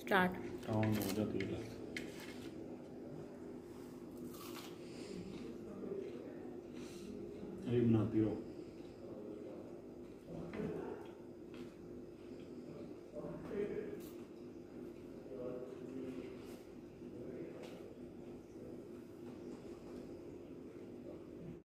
Start. Count हो जाती है। यही बनाती हो।